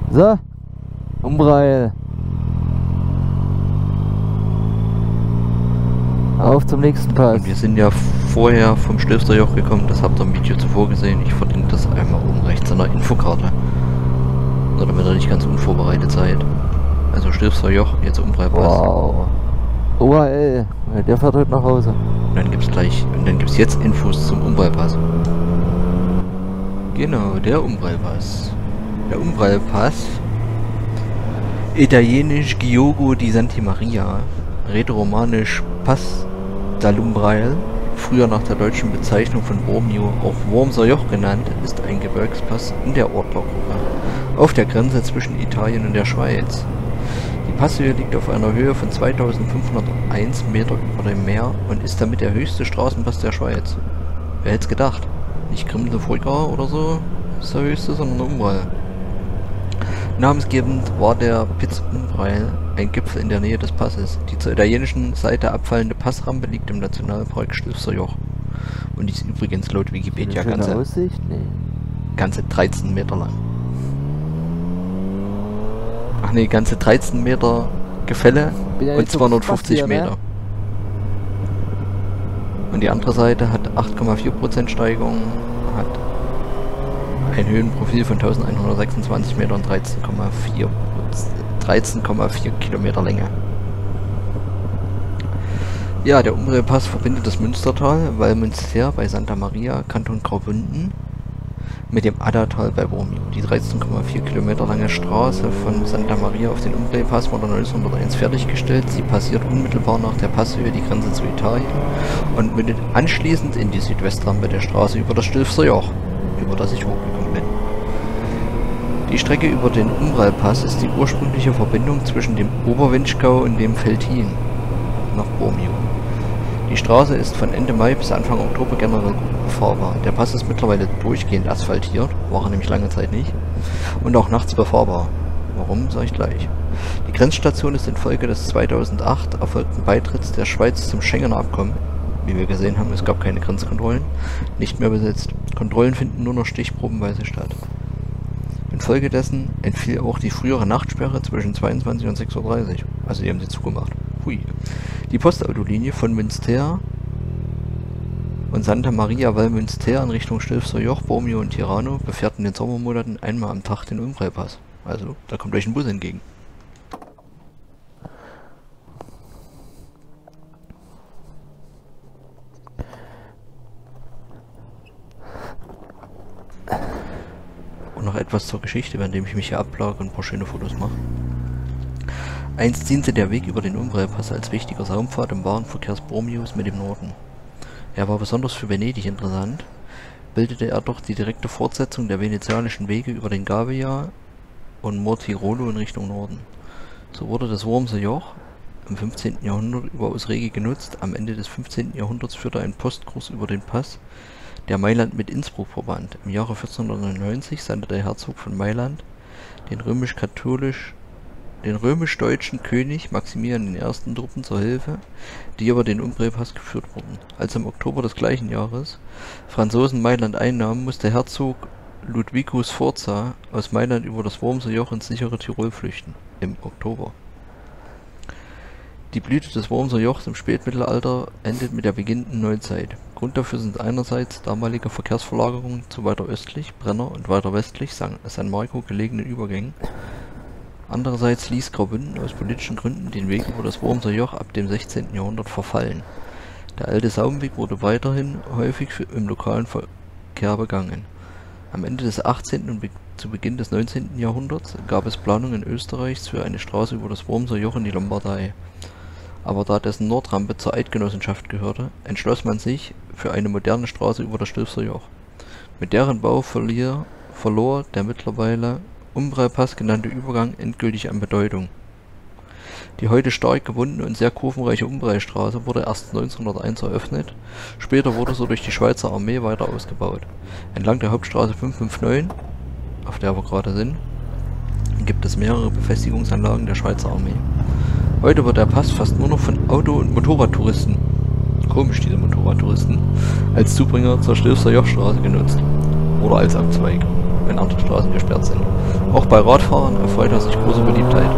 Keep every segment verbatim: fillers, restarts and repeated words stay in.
So, Umbrei. Auf zum nächsten Pass. Und wir sind ja vorher vom Stilfserjoch gekommen, das habt ihr im Video zuvor gesehen. Ich verlinke das einmal oben rechts an der Infokarte. Nur damit ihr nicht ganz unvorbereitet seid. Also Stilfserjoch, jetzt Umbrei-Pass. Wow. O H L, der fährt heute nach Hause. Und dann gibt's gleich, und dann gibt's jetzt Infos zum Umbrei-Pass. Genau, der Umbrei-Pass. Der Umbrei-Pass. Italienisch Giogo di Santa Maria. Rätoromanisch Pass dall'Umbrail, früher nach der deutschen Bezeichnung von Bormio auch Wormser Joch genannt, ist ein Gebirgspass in der Ortlergruppe auf der Grenze zwischen Italien und der Schweiz. Die Passhöhe liegt auf einer Höhe von zweitausendfünfhunderteins Meter über dem Meer und ist damit der höchste Straßenpass der Schweiz. Wer hätte es gedacht? Nicht Grimsel-Furgar oder so ist der höchste, sondern der Umbrail. Namensgebend war der Piz Umbrail, ein Gipfel in der Nähe des Passes. Die zur italienischen Seite abfallende Passrampe liegt im Nationalpark Stilfserjoch. Und die ist übrigens laut Wikipedia ganze, Aussicht? Nee. ganze dreizehn Meter lang. Ach nee, ganze dreizehn Meter Gefälle Ja, und zweihundertfünfzig Meter. Ne? Und die andere Seite hat acht Komma vier Prozent Steigung, hat ein Höhenprofil von eintausendeinhundertsechsundzwanzig Meter und dreizehn Komma vier Kilometer Länge. Ja, der Umbrail-Pass verbindet das Münstertal, Wallmünster bei Santa Maria, Kanton Graubünden, mit dem Addatal bei Bormio. Die dreizehn Komma vier Kilometer lange Straße von Santa Maria auf den Umbrail-Pass wurde neunzehnhunderteins fertiggestellt. Sie passiert unmittelbar nach der Passhöhe die Grenze zu Italien und mündet anschließend in die Südwestrampe der Straße über das Stilfserjoch, über das ich hochgekommen bin. Die Strecke über den Umbrail-Pass ist die ursprüngliche Verbindung zwischen dem Oberwinchgau und dem Veltin nach Bormio. Die Straße ist von Ende Mai bis Anfang Oktober generell gut befahrbar. Der Pass ist mittlerweile durchgehend asphaltiert, war er nämlich lange Zeit nicht, und auch nachts befahrbar. Warum, sage ich gleich. Die Grenzstation ist infolge des zweitausendacht erfolgten Beitritts der Schweiz zum Schengener Abkommen, wie wir gesehen haben, es gab keine Grenzkontrollen, nicht mehr besetzt. Kontrollen finden nur noch stichprobenweise statt. Infolgedessen entfiel auch die frühere Nachtsperre zwischen zweiundzwanzig und sechs Uhr dreißig. Also die haben sie zugemacht. Hui. Die Postautolinie von Münster und Santa Maria Wallmünster in Richtung Stilfserjoch, Bormio und Tirano befährt in den Sommermonaten einmal am Tag den Umbrail-Pass. Also, da kommt euch ein Bus entgegen. Und noch etwas zur Geschichte, während ich mich hier ablage und ein paar schöne Fotos mache. Einst diente der Weg über den Umbrail-Pass als wichtiger Saumpfad im Warenverkehrs Bormios mit dem Norden. Er war besonders für Venedig interessant, bildete er doch die direkte Fortsetzung der venezianischen Wege über den Gavia und Mortirolo in Richtung Norden. So wurde das Wormser Joch im fünfzehnten Jahrhundert überaus rege genutzt. Am Ende des fünfzehnten Jahrhunderts führte ein Postkurs über den Pass, der Mailand mit Innsbruck verband. Im Jahre vierzehnhundertneunundneunzig sandte der Herzog von Mailand den römisch-katholisch den römisch-deutschen König Maximilian I. Truppen zur Hilfe, die über den Umbrail-Pass geführt wurden. Als im Oktober des gleichen Jahres Franzosen Mailand einnahmen, musste Herzog Ludwicus Sforza aus Mailand über das Wormser Joch ins sichere Tirol flüchten. Im Oktober. Die Blüte des Wormser Jochs im Spätmittelalter endet mit der beginnenden Neuzeit. Grund dafür sind einerseits damalige Verkehrsverlagerungen zu weiter östlich, Brenner, und weiter westlich, San Marco gelegenen Übergängen. Andererseits ließ Graubünden aus politischen Gründen den Weg über das Wormser Joch ab dem sechzehnten Jahrhundert verfallen. Der alte Saumweg wurde weiterhin häufig für, im lokalen Verkehr begangen. Am Ende des achtzehnten und be zu Beginn des neunzehnten Jahrhunderts gab es Planungen Österreichs für eine Straße über das Wormser Joch in die Lombardei. Aber da dessen Nordrampe zur Eidgenossenschaft gehörte, entschloss man sich für eine moderne Straße über das Stilfser Joch. Mit deren Bau verlier, verlor der mittlerweile Umbrail-Pass genannte Übergang endgültig an Bedeutung. Die heute stark gewundene und sehr kurvenreiche Umbrailstraße wurde erst neunzehnhunderteins eröffnet, später wurde sie durch die Schweizer Armee weiter ausgebaut. Entlang der Hauptstraße fünfhundertfünfundfünfzig, auf der wir gerade sind, gibt es mehrere Befestigungsanlagen der Schweizer Armee. Heute wird der Pass fast nur noch von Auto- und Motorradtouristen, komisch diese Motorradtouristen, als Zubringer zur Stilfser Jochstraße genutzt. Oder als Abzweig, wenn andere Straßen gesperrt sind. Auch bei Radfahrern erfreut er sich große Beliebtheit.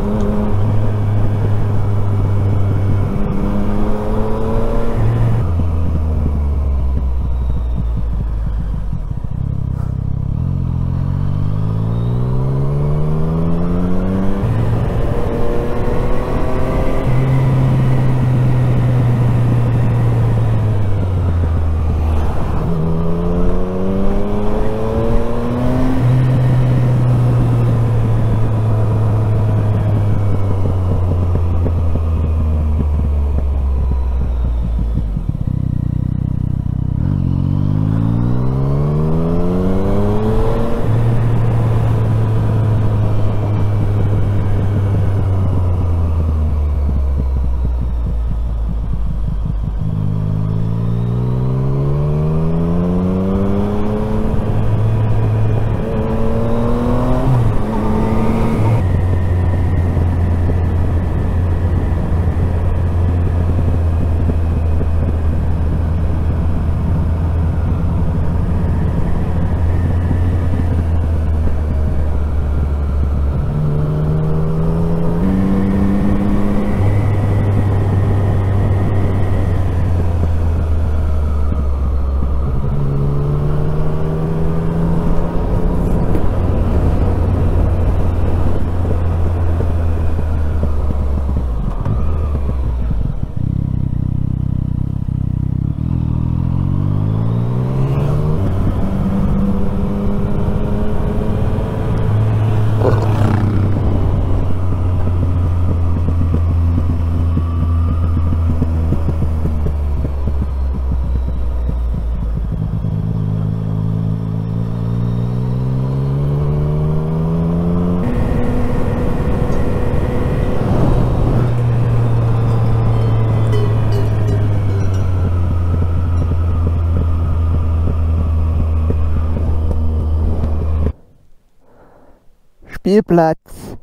Spielplatz.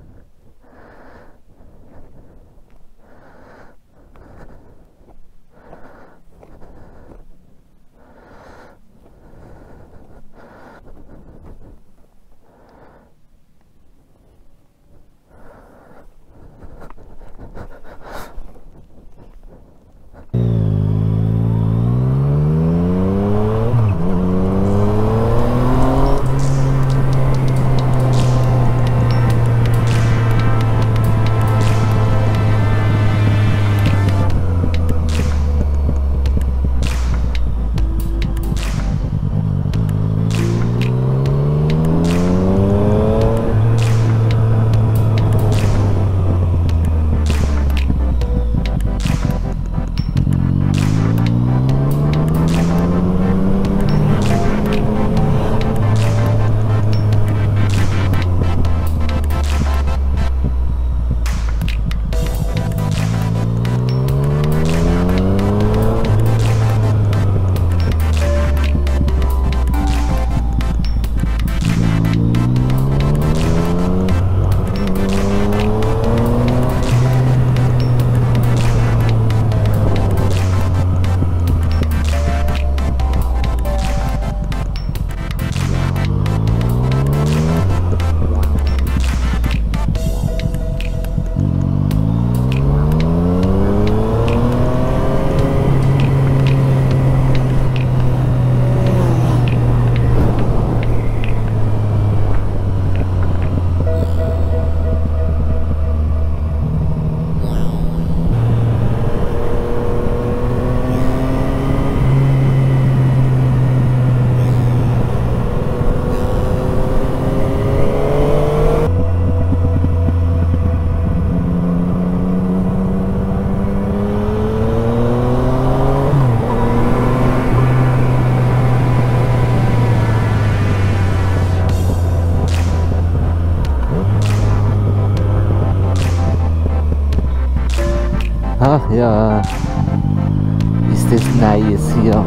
Ach ja, ist das nice hier.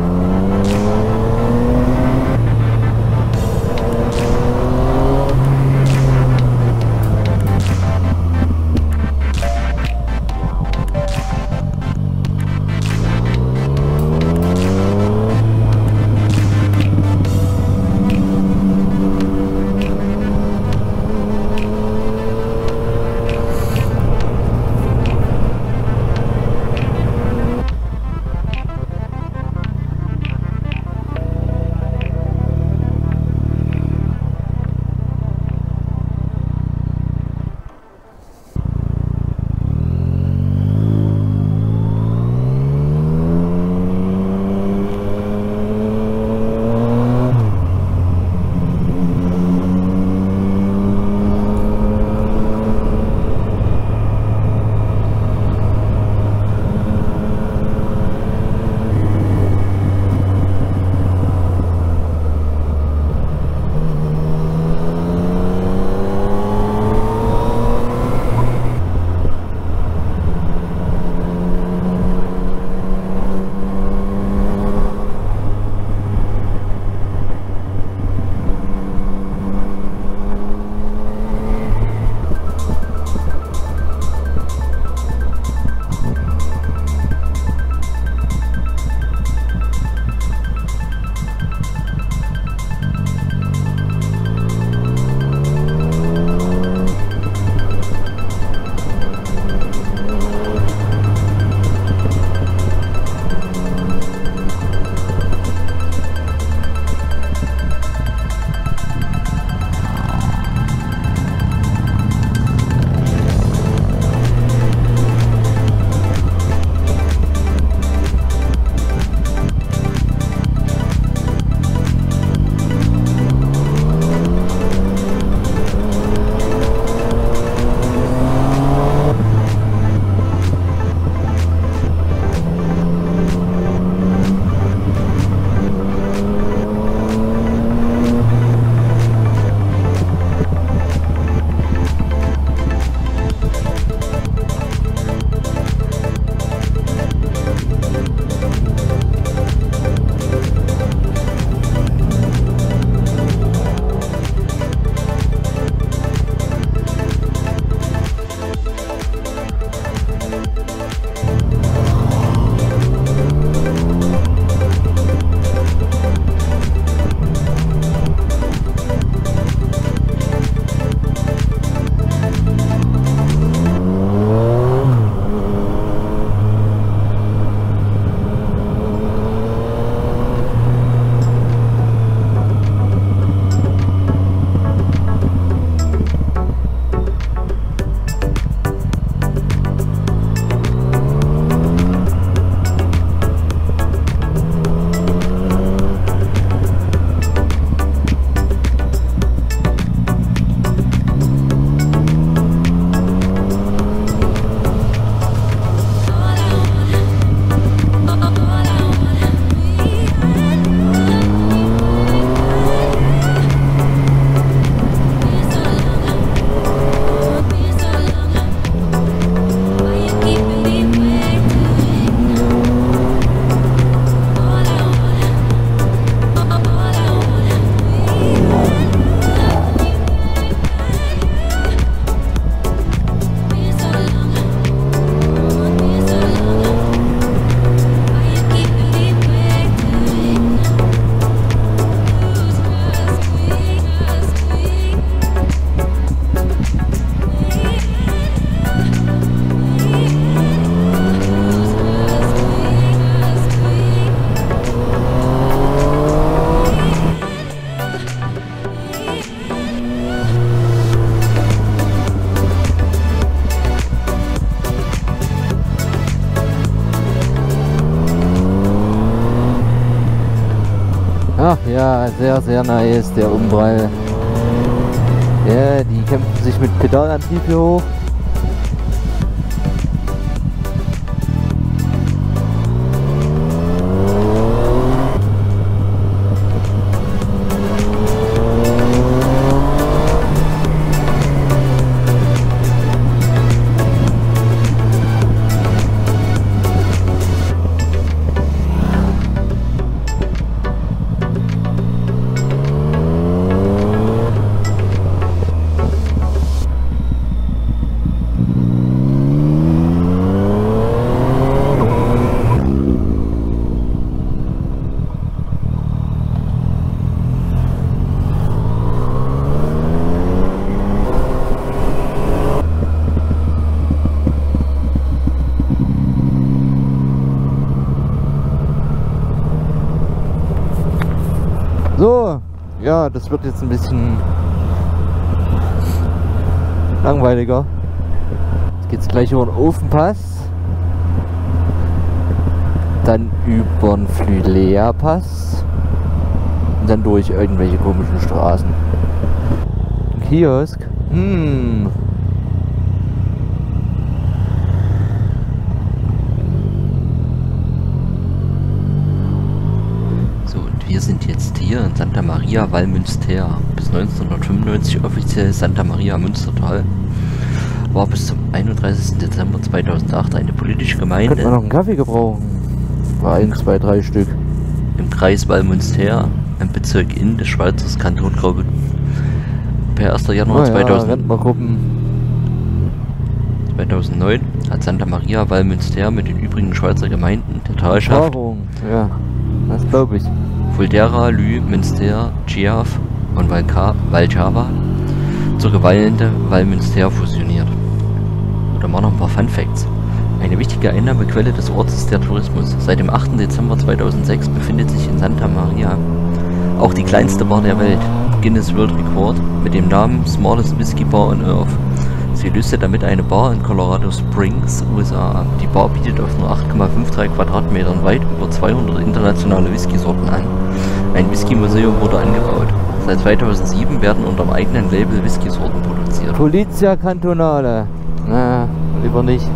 ja, sehr, sehr nice, der Umprall. Ja, die kämpfen sich mit Pedalantrieb hier hoch. So, ja, das wird jetzt ein bisschen langweiliger. Jetzt geht's gleich über den Ofenpass, dann über den Flülea-Pass und dann durch irgendwelche komischen Straßen. Ein Kiosk? Hm. Wir sind jetzt hier in Santa Maria Val Münster, bis neunzehnhundertfünfundneunzig offiziell Santa Maria Münstertal, war bis zum einunddreißigsten Dezember zweitausendacht eine politische Gemeinde. Könnte man noch einen Kaffee gebrauchen? War eins, zwei, drei Stück. Im Kreis Val Münster, im Bezirk Inn des Schweizers Kanton Graubünden. Per erster Januar oh ja, zweitausend Rentnergruppen. zweitausendneun hat Santa Maria Val Münster mit den übrigen Schweizer Gemeinden der Talschaft Erfahrung, ja, das glaube ich. Fuldera, Lü, Münster, Giaf und Valka, Valjava zur Gemeinde Val Münster fusioniert. Oder mal noch ein paar Fun Facts. Eine wichtige Einnahmequelle des Ortes ist der Tourismus. Seit dem achten Dezember zweitausendsechs befindet sich in Santa Maria auch die kleinste Bar der Welt, Guinness World Record, mit dem Namen Smallest Whiskey Bar on Earth. Sie löste damit eine Bar in Colorado Springs, U S A ab. Die Bar bietet auf nur acht Komma fünfunddreißig Quadratmetern weit über zweihundert internationale Whiskysorten an. Ein Whisky-Museum wurde angebaut. Seit zweitausendsieben werden unter dem eigenen Label Whiskysorten produziert. Polizia Cantonale. Na, lieber nicht.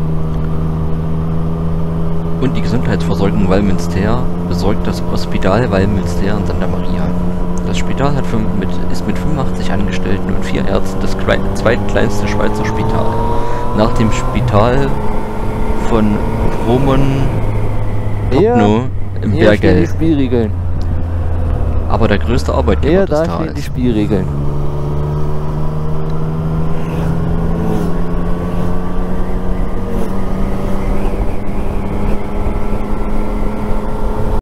Und die Gesundheitsversorgung Val Münster besorgt das Hospital Val Münster in Santa Maria. Das Spital hat fünf, mit, ist mit fünfundachtzig Angestellten und vier Ärzten das klein, zweitkleinste Schweizer Spital. Nach dem Spital von Bromont-Pogno im Hier stehen die Bergell. Spielregeln. Aber der größte Arbeitgeber Hier, des da stehen die Tals. Spielregeln.